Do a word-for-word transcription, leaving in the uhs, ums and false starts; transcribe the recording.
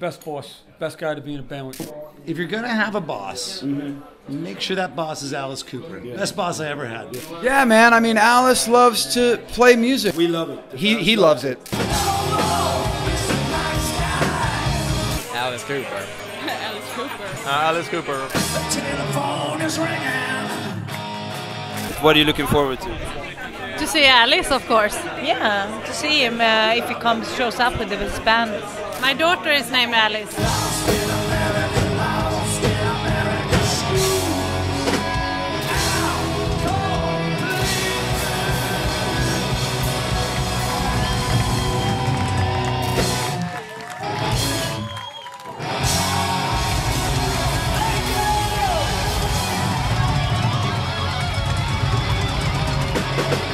best boss, best guy to be in a band with. If you're gonna have a boss, mm-hmm. make sure that boss is Alice Cooper. Yeah. Best boss I ever had. Yeah, man. I mean, Alice loves to play music. We love it. He he loves it. Alice Cooper. Alice Cooper. Uh, Alice Cooper. The telephone is ringing. What are you looking forward to? To see Alice, of course. Yeah, to see him uh, if he comes, shows up with his band. My daughter is named Alice. Thank you.